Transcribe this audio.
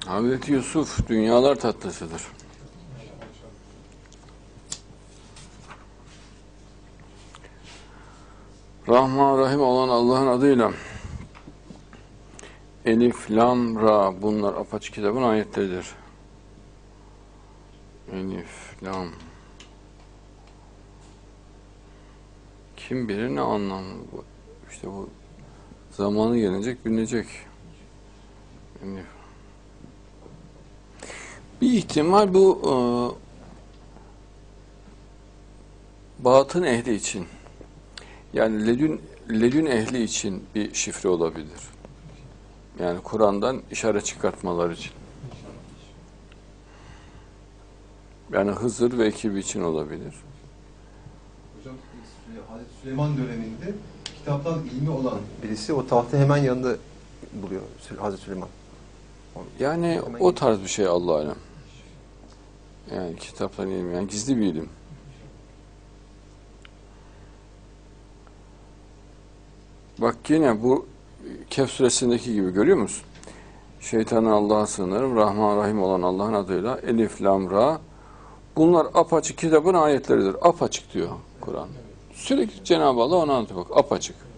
Hazreti Yusuf dünyalar tatlısıdır. Rahman Rahim olan Allah'ın adıyla. Elif, Lam, Ra, bunlar apaçık kitabın ayetleridir. Elif, Lam. Kim bilir ne anlamı bu? İşte bu zamanı gelecek, bilinecek. Elif. Bir ihtimal bu batın ehli için, yani ledün ehli için bir şifre olabilir. Yani Kur'an'dan işaret çıkartmaları için. Yani Hızır ve ekibi için olabilir. Hocam Hazreti Süleyman döneminde kitaptan ilmi olan birisi o tahtı hemen yanında buluyor Hazreti Süleyman. Yani o tarz bir şey Allah alem. Yani kitaptan ilim, yani gizli bir ilim. Bak yine bu Kehf suresindeki gibi görüyor musun? Şeytanın Allah'a sığınırım, Rahman Rahim olan Allah'ın adıyla, Elif, Lam, Ra. Bunlar apaçık kitabın ayetleridir. Apaçık diyor Kur'an. Sürekli Cenab-ı Allah ona anlatıyor. Bak apaçık.